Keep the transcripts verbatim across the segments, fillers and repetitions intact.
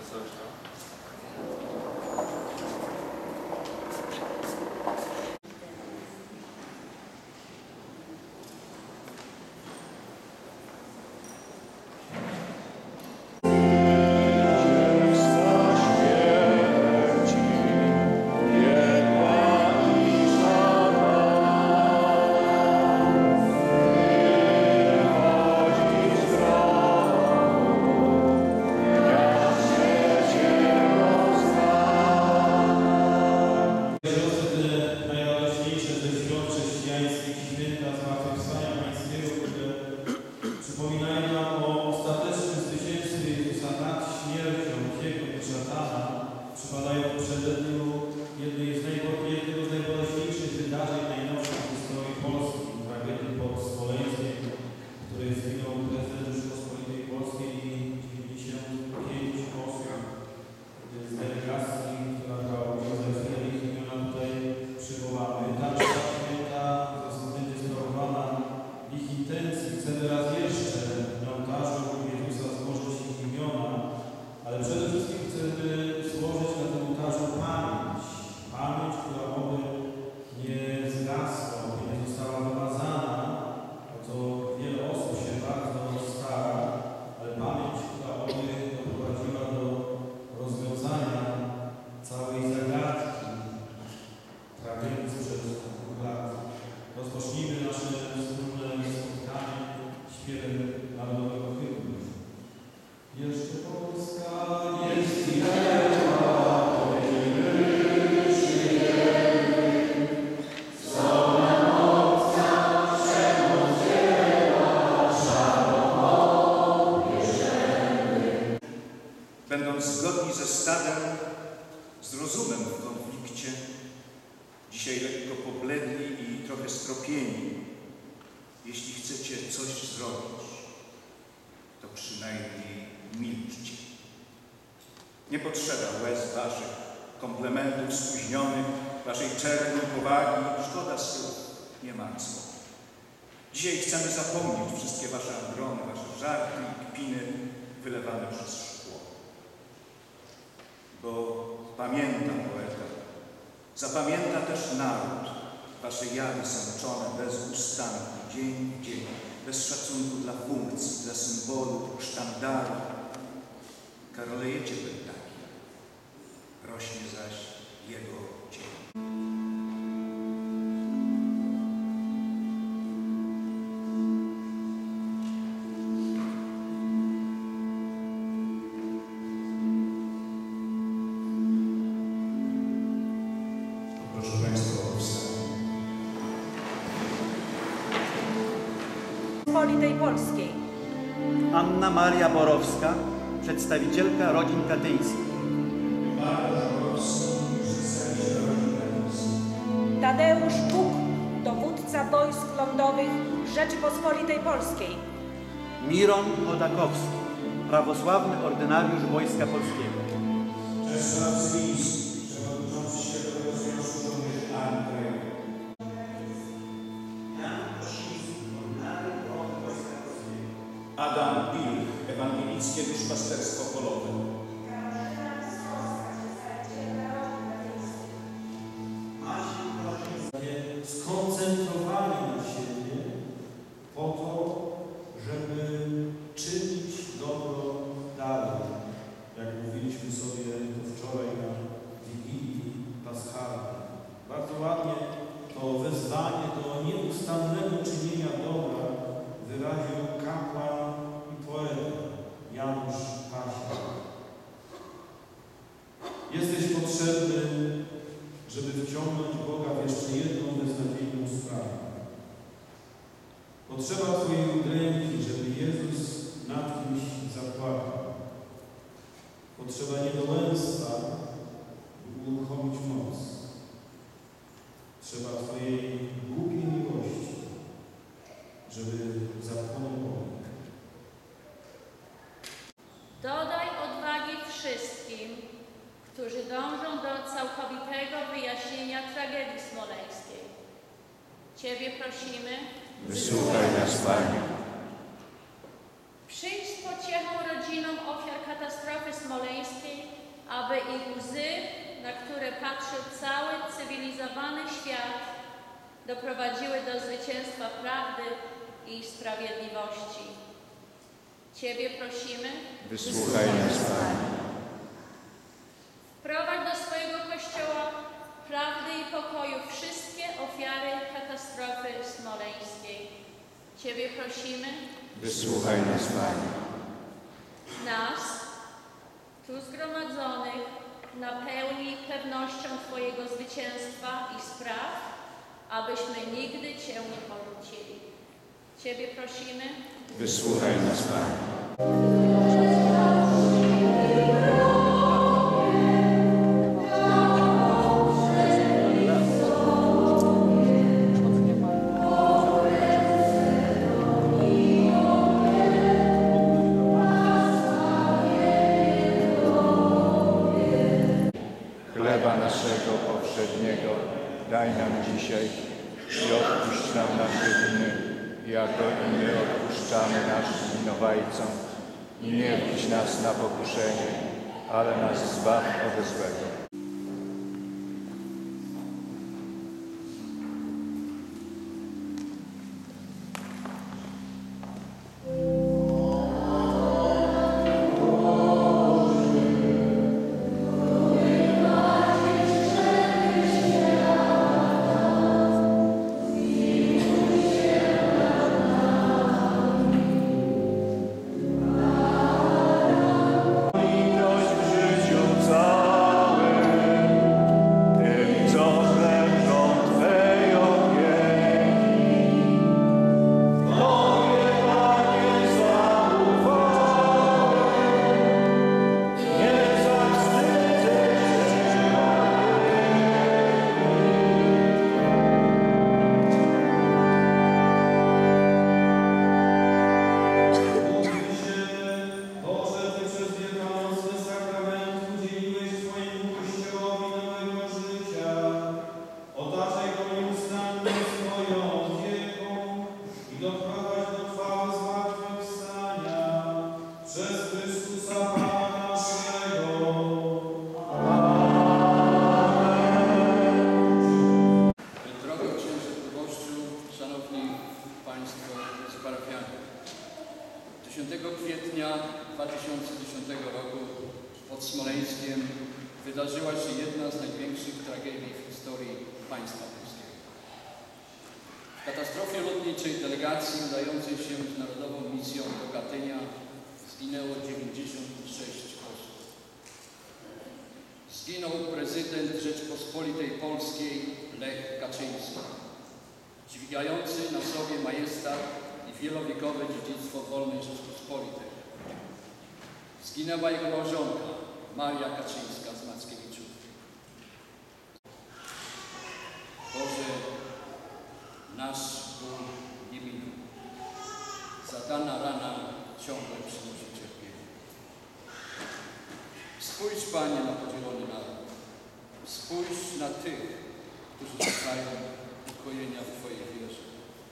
coś, no. Będąc zgodni ze stadem, z rozumem w konflikcie, dzisiaj lekko pobledli i trochę stropieni, jeśli chcecie coś zrobić, to przynajmniej milczcie. Nie potrzeba łez waszych, komplementów spóźnionych, waszej czerni powagi, szkoda słów, nie ma co. Dzisiaj chcemy zapomnieć wszystkie wasze agrony, wasze żarty i kpiny wylewane przez szkło. Bo pamięta poeta, zapamięta też naród wasze jady sączone bez ustanku, dzień w dzień, bez szacunku dla funkcji, dla symbolu, sztandaru. Karolejecie był taki, rośnie zaś jego cień. Rzeczypospolitej Polskiej. Anna Maria Borowska, przedstawicielka rodzin katyńskich. Tadeusz Buk, dowódca wojsk lądowych Rzeczypospolitej Polskiej. Miron Chodakowski, prawosławny ordynariusz Wojska Polskiego. Czesław Zwiński, przewodniczący Światowego Związku Żołnierzy Armii Krajowej. Adam Bilch, ewangelickie duszpasterstwo polowe. Skoncentrowani na siebie po to, żeby czynić dobro dalej. Jak mówiliśmy sobie to wczoraj na Wigilii Paschalnej. Bardzo ładnie to wezwanie do nieustannego czynienia dobra wyraził kapłan i poeta Janusz Paź. Jesteś potrzebny, żeby wciągnąć Boga w jeszcze jedną beznadziejną sprawę. Potrzeba Twojej udręki, żeby Jezus nad kimś zapłakał. Potrzeba niedołęstwa, by uruchomić moc. Trzeba Twojej głupiej miłości, żeby zapłonął ogień. Dodaj odwagi wszystkim, którzy dążą do całkowitego wyjaśnienia tragedii smoleńskiej. Ciebie prosimy, Wysłuchaj nas, Panie. przyjdź z pociechą rodzinom ofiar katastrofy smoleńskiej zrujnowany świat doprowadziły do zwycięstwa prawdy i sprawiedliwości. Ciebie prosimy, Wysłuchaj nas, Panie. wprowadź do swojego Kościoła prawdy i pokoju wszystkie ofiary katastrofy smoleńskiej. Ciebie prosimy, Wysłuchaj nas, Panie. nas, tu zgromadzonych, napełnij pewnością Twojego zwycięstwa i spraw, abyśmy nigdy Cię nie porzucili. Ciebie prosimy, Wysłuchaj nas, Panie. Chleba naszego powszedniego daj nam dzisiaj i odpuść nam nasze winy, jako i my odpuszczamy naszym winowajcom. I nie wódź nas na pokuszenie, ale nas zbaw od złego. dziesiątego kwietnia dwa tysiące dziesiątego roku pod Smoleńskiem wydarzyła się jedna z największych tragedii w historii państwa polskiego. W katastrofie lotniczej delegacji udającej się z narodową misją do Katynia zginęło dziewięćdziesiąt sześć osób. Zginął prezydent Rzeczypospolitej Polskiej Lech Kaczyński, dźwigający na sobie majestat i wielowiekowe dziedzictwo wolnej Rzeczypospolitej. Zginęła jego małżonka Maria Kaczyńska z Mackiewiczów. Boże, nasz ból nie minął. Zadana rana ciągle przynosi cierpienie. Spójrz, Panie, na podzielony naród. Spójrz na tych, którzy szukają ukojenia w Twojej wierze.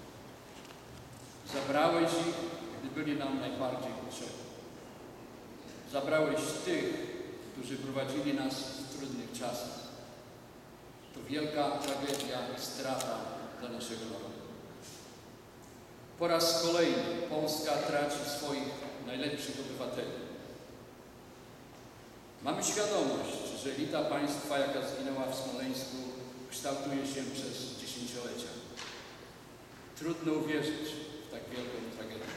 Zabrałeś ich, gdy byli nam najbardziej potrzebni. Zabrałeś tych, którzy prowadzili nas w trudnych czasach. To wielka tragedia i strata dla naszego narodu. Po raz kolejny Polska traci swoich najlepszych obywateli. Mamy świadomość, że elita państwa, jaka zginęła w Smoleńsku, kształtuje się przez dziesięciolecia. Trudno uwierzyć w tak wielką tragedię.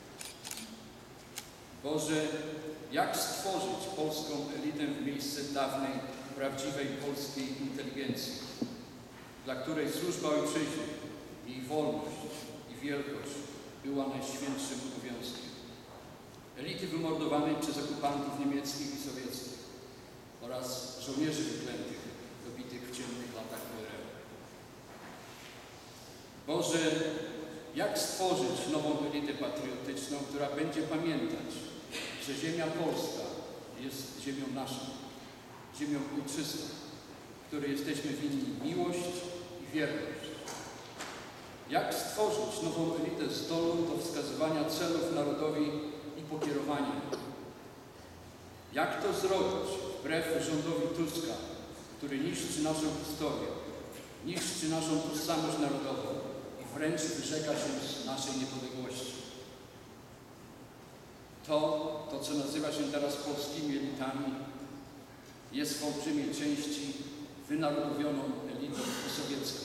Boże, jak stworzyć polską elitę w miejsce dawnej, prawdziwej polskiej inteligencji, dla której służba ojczyźnie, jej wolność i wielkość była najświętszym obowiązkiem. Elity wymordowanej przez okupantów niemieckich i sowieckich oraz żołnierzy wyklętych, dobitych w ciemnych latach P R L. Boże, jak stworzyć nową elitę patriotyczną, która będzie pamiętać, że ziemia polska jest ziemią naszą, ziemią ojczystą, której jesteśmy winni miłość i wierność. Jak stworzyć nową elitę zdolną do wskazywania celów narodowi i pokierowania? Jak to zrobić wbrew rządowi Tuska, który niszczy naszą historię, niszczy naszą tożsamość narodową i wręcz wyrzeka się z naszej niepodległości. To, to co nazywa się teraz polskimi elitami, jest w olbrzymiej części wynarodowioną elitą sowiecką.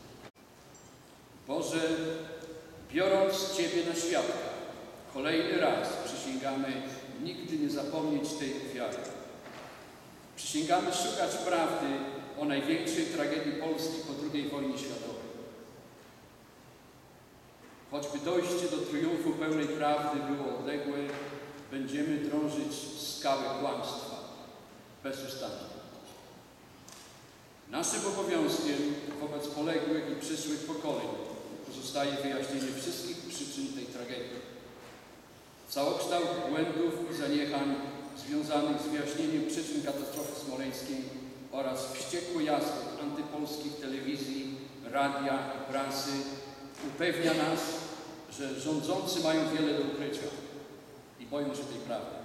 Boże, biorąc Ciebie na świadka, kolejny raz przysięgamy nigdy nie zapomnieć tej ofiary. Przysięgamy szukać prawdy o największej tragedii Polski po drugiej wojnie światowej. Choćby dojście do triumfu pełnej prawdy było odległe, będziemy drążyć skały kłamstwa bezustannie. Naszym obowiązkiem wobec poległych i przyszłych pokoleń pozostaje wyjaśnienie wszystkich przyczyn tej tragedii. Całokształt błędów i zaniechań związanych z wyjaśnieniem przyczyn katastrofy smoleńskiej oraz wściekłe jazdy antypolskich telewizji, radia i prasy upewnia nas, że rządzący mają wiele do ukrycia i boją się tej prawdy.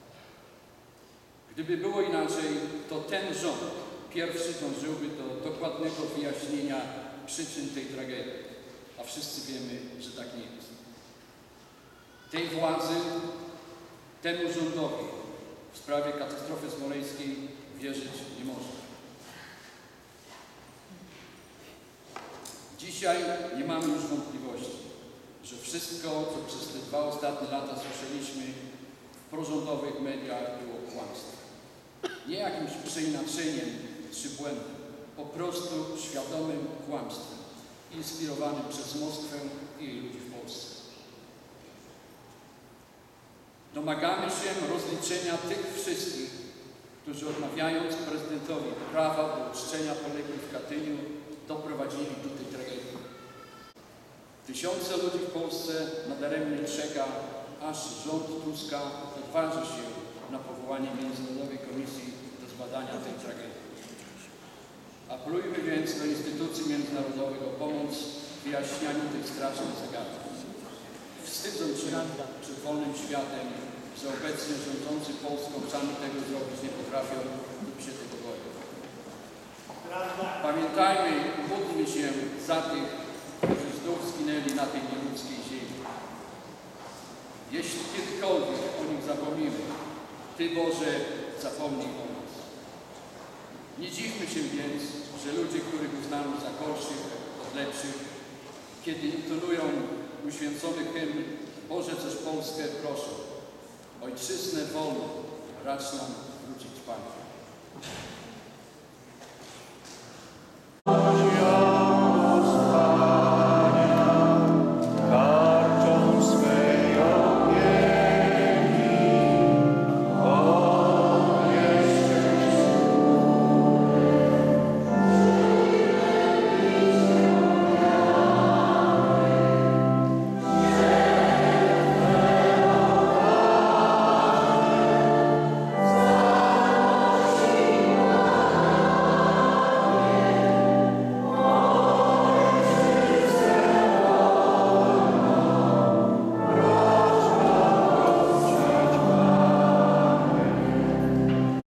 Gdyby było inaczej, to ten rząd pierwszy dążyłby do dokładnego wyjaśnienia przyczyn tej tragedii, a wszyscy wiemy, że tak nie jest. Tej władzy, temu rządowi w sprawie katastrofy smoleńskiej wierzyć nie można. Dzisiaj nie mamy już wątpliwości, że wszystko, co przez te dwa ostatnie lata słyszeliśmy w prorządowych mediach, było kłamstwem. Nie jakimś przeinaczeniem czy błędem, po prostu świadomym kłamstwem, inspirowanym przez Moskwę i jej ludzi w Polsce. Domagamy się rozliczenia tych wszystkich, którzy odmawiając prezydentowi prawa do uczczenia poległych w Katyniu, doprowadzili do tej tragedii. Tysiące ludzi w Polsce nadaremnie czeka, aż rząd Tuska odważy się na powołanie Międzynarodowej Komisji do zbadania tej tragedii. Apelujmy więc do instytucji międzynarodowych o pomoc w wyjaśnianiu tej strasznej zagadki. Wstydząc się przed wolnym światem, że obecnie rządzący Polską sami tego zrobić nie potrafią lub się tego boją. Pamiętajmy i módlmy się za tych, którzy znów zginęli na tej nieludzkiej ziemi. Jeśli kiedykolwiek o nich zapomnimy, Ty, Boże, zapomnij o nas. Nie dziwmy się więc, że ludzie, których uznano za gorszych od lepszych, kiedy intonują uświęcony hymn Boże, coś Polskę proszę, Ojczyznę wolną, racz nam wrócić, Panie.